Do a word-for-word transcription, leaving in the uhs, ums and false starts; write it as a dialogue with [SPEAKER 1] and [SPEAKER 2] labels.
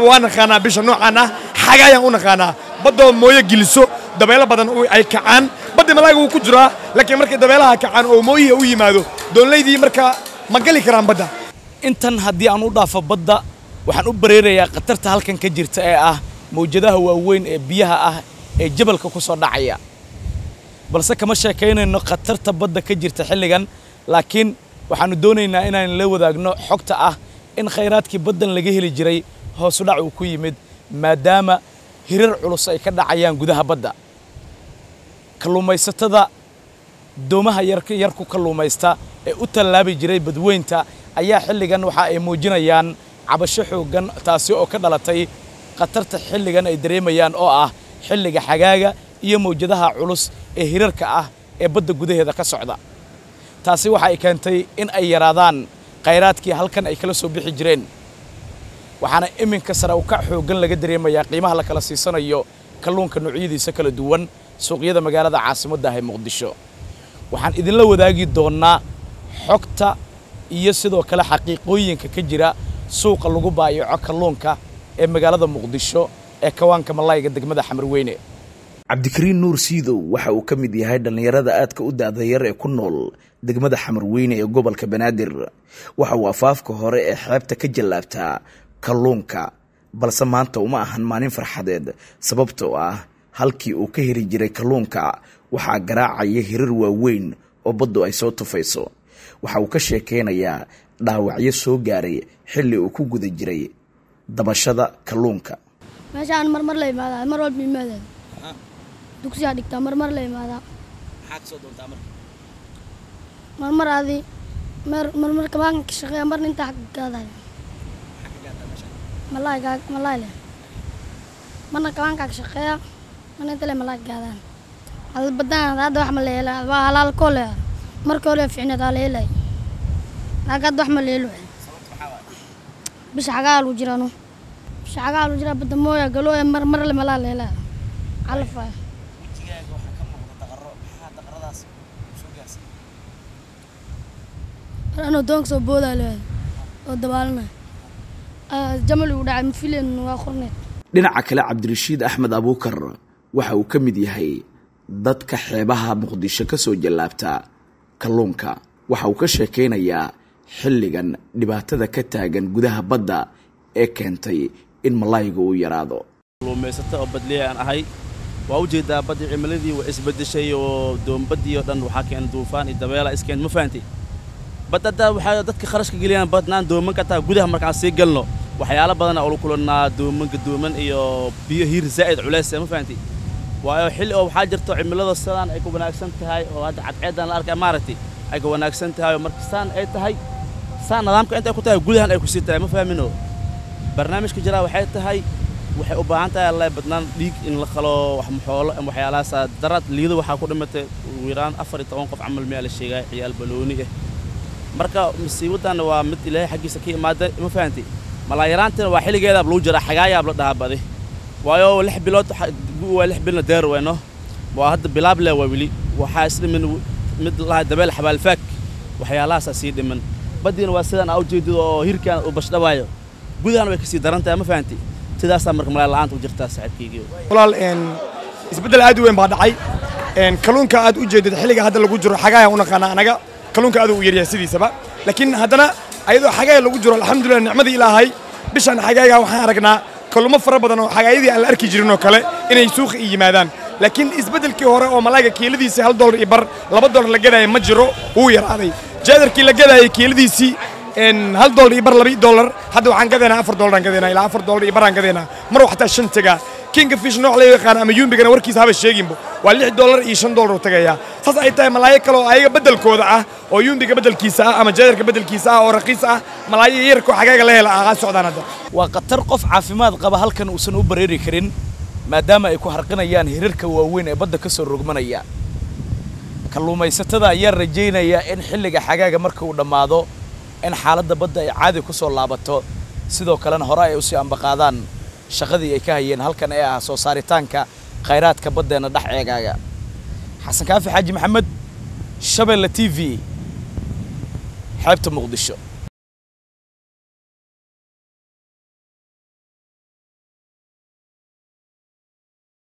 [SPEAKER 1] وانا خانا بيش نوعنا حاجة وانا خانا بدو مويه جلسو دبيلة بدن أي كعان بدي ملاك وكجرا لكن مركز دبيلها كعان أو مويه أو يمادو دون ليدي مركا مقالي كرام بدا
[SPEAKER 2] intan haddii aan u dhaafo badda waxaan u bareerayaa qatarta halkan ka jirta ee ah mawjadaha waaweyn ee biyaha ah ee jabalka ku soo dhacaya balse kama sheekaynayno qatarta badda ka jirta xilligan laakiin waxaanu doonaynaa inaan la wadaagno xogta ah in khayraadkii baddan laga heli jiray hoos u dhac uu ku yimid maadaama hirar culus ay ka dhacayaan gudaha badda kalluumaysatada doomaha yarka yar ku kalluumaysta ee u tallaabi jiray badweynta ayaa xilligan waxa ay muujinayaan cabasho xoogan taasi oo ka dhalatay qatarta xilligan ay dareemayaan oo ah xilliga xagaaga iyo mawjadaha culus ee hirarka ah ee badda gudaheeda ka socda taasi waxa ay keentay in ay yaraadaan khayraadkii halkan ay kala soo bixi jireen waxaana iminka sare u ka xoogan laga dareemayaa qiimaha la kala siisanayo kalluunka noocyadiisa kala duwan suuqyada magaalada caasimadda ah ee Muqdisho waxaan idinla wadaagi doonaa xogta iyo sidoo kale xaqiiqooyinka ka jira suuqa lagu baayaco kalluunka ee magaalada Muqdisho ee kawaanka malayga degmada Xamarweyne Cabdikariin Nuur Siidow waxa uu ka mid yahay dhalinyarada aadka u daadayar ee ku nool degmada Xamarweyne ee gobolka Banaadir waxa uu afaafka hore ee xeebta ka jalaabta kalluunka balse maanta uma ahan maalin farxadeed sababtoo ah halkii uu ka heli jiray kalluunka waxa garaacaya hirar waaweyn oo baddu ay soo tufayso waxa uu ka sheekeynayaa dhaawacyo soo gaaray xilli uu ku guda jiray dabashada kalluunka
[SPEAKER 3] meeshaan marmar la imaada mar walba imaada dugsiga dhigta marmar la imaada
[SPEAKER 2] maxaad soo doontaa marka
[SPEAKER 3] marmar aadi mar marmar kabaan ka shaqeeya mar inta xaq gaaday malay gaag malay le marna kabaan ka shaqeeya man inta le malay gaadaan hal badan hada wax ma leela waa halal kole marka hore fiicnada leelay laqad wax ma leelo bish xagaal u jirano bish xagaal u jira badda mooya galooya mar mar la malaa leela alfa
[SPEAKER 2] wajigaaga waxa ka muuqda taqarro maxaa taqarradaas soo gaarsan
[SPEAKER 3] ano doonk soo booda leeyahay oo dabaalna ah jamal uu dhacay filim waa qorneed
[SPEAKER 2] dhinaca kale Cabdirashiid Axmed Abuukar waxa uu ka mid yahay dadka xeebaha Muqdisho ka soo jalaabta kalluunka waxa uu ka sheekeynayaa xilligan dhibaatada ka taagan gudaha badda ee keentay in malayga uu yaraado
[SPEAKER 4] kalluumaysato oo badliyaan ahay waa u jeedaa badda cimiladii waa isbedeshay oo doombadii oo dhan waxa keen duufaan iyo dabeela iskeen ma fahanti badda waxa dadka kharashka geliyaan badnaan doomanka taa gudaha markaan sii galno waxyaalo badan oo kulannaa doomanka dooman iyo biyo hiir zaid culays ma fahanti waayo xilli oo waxa jirto cimilada sidaan ay ku wanaagsan tahay oo hadda cadceedan la arkay maaragtay ay ku wanaagsan tahay markastaan ay tahay saan nidaamka inta ay ku tahay gudahan ay ku sii tahay ma fahmino barnaamijka jira waxay tahay waxay u baahan tahay Allah badnaan dhiig in la qalo wax maxoolo ama waxyaalahaas darad liido waxa ku dhimatay wiiraan afar iyo toban qof camal meel la sheegay ciyaal balooni ah marka masiibadan waa mid Ilaahay xaqiisa ka imaaday ma fahanti malaayiraantan waa xilligeeda loo jira xagaayab la dhaabade waayo lix bilood waa lix bilna deer weeno waa hadda bilaab leh waa wili waxa isla min mid la dabeel xabaal faak waxyaalahaas sii dhiman badina waa sidaan aw jeedido oo hirkan u bashdawaayo gudahan way ka sii daran tahay ma fahanti sidaas marka malaay la'aanta u jirtaa saaxiibkayga
[SPEAKER 1] walaal een isbedel aad u weyn baa dhacay een kalluunka aad u jeedid xilliga hadda lagu jiro xagaaya una qana anaga kalluunka aad u yaryahay sidiisaba laakiin haddana ayadoo xagaaya lagu jiro alxamdulillah nicmada ilaahay bishan xagaaya waxaan aragnaa kalluumo fara badan oo xagaayadii aan la arki jirin oo kale inay suuqa yimaadaan laakiin isbedelkii hore oo malayga kiiladiisa hal dollar iyo bar laba dollar la gadaayo ma jiro uu yaraaday jaadarkii la gadaayo kiiladiisii in hal dollar iyo bar laba dollar hadda waxaan gadaynaa afar dollar aan gadaynaa ilaa afar dollar iyo bar aan gadaynaa mar waxta shan taga kinga fish nooc la yaqaan ama yumbigana warkiisa haba sheeginbo waa lix dollar iyo shan dollar tagaya saas ay tahay malaayo kale oo ayaga bedelkooda ah oo yumbiga bedelkiisa ah ama jaadarka bedelkiisa ah oo raqiis ah malaayo yarko xagaaga la hela ah socdaan hadda
[SPEAKER 2] waa qatar qof caafimaad qaba halkan uusan u bareeri karin maadaama ay ku harqinayaan hirarka waaweyn ee badda ka soo rogmanaya kalluumaysatada ayaa rajaynaya in xilliga xagaaga marka uu dhamaado in xaaladda badda ay caadi ku soo laabato sidoo kalena hore ay u sii ambaqaadaan shaqadii ay ka hayeen halkan ee ah soo saaritaanka khayraadka baddeena dhex eegaaga xasan kaafi xaaji maxamed Shabeelle T V xeebta Muqdisho.